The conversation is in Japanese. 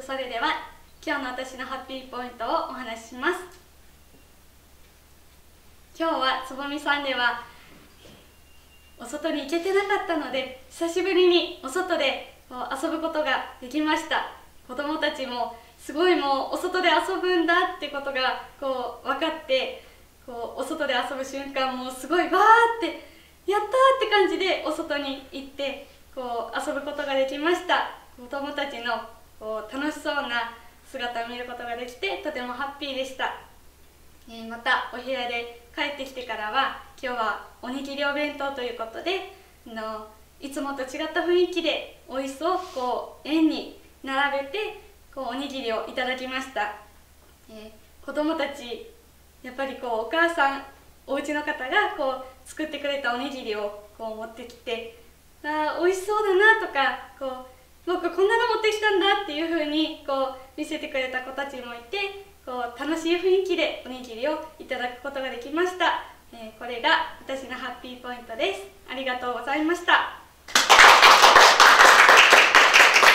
それでは今日の私のハッピーポイントをお話しします。今日はつぼみさんではお外に行けてなかったので、久しぶりにお外で遊ぶことができました。子供たちもすごいもうお外で遊ぶんだってことが分かって、お外で遊ぶ瞬間もすごいわーってやったーって感じでお外に行って遊ぶことができました。子供たちの楽しそうな姿を見ることができてとてもハッピーでした。またお部屋で帰ってきてからは今日はおにぎりお弁当ということでいつもと違った雰囲気でおいしそう円に並べておにぎりをいただきました。子供たちやっぱりお母さんお家の方が作ってくれたおにぎりを持ってきて美味しそうだなとか僕こんなの持ってきたんだっていう風に見せてくれた子たちもいて楽しい雰囲気でおにぎりをいただくことができました。これが私のハッピーポイントです。ありがとうございました。